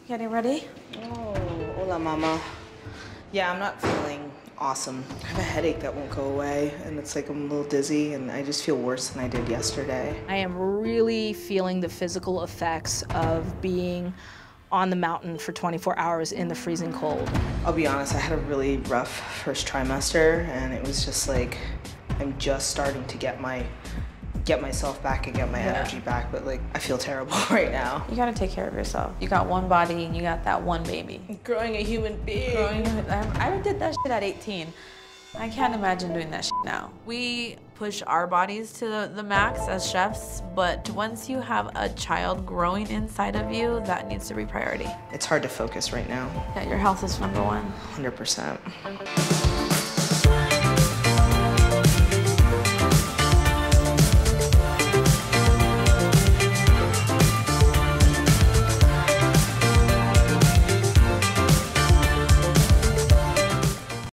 Getting ready? Oh, hola, mama. Yeah, I'm not feeling awesome. I have a headache that won't go away, and it's like I'm a little dizzy, and I just feel worse than I did yesterday. I am really feeling the physical effects of being on the mountain for 24 hours in the freezing cold. I'll be honest, I had a really rough first trimester, and it was just like, I'm just starting to get myself back and get my energy back, but like, I feel terrible right now. You gotta take care of yourself. You got one body and you got that one baby. Growing a human being. I did that shit at 18. I can't imagine doing that shit now. We push our bodies to the max as chefs, but once you have a child growing inside of you, that needs to be priority. It's hard to focus right now. Yeah, your health is number one. 100%.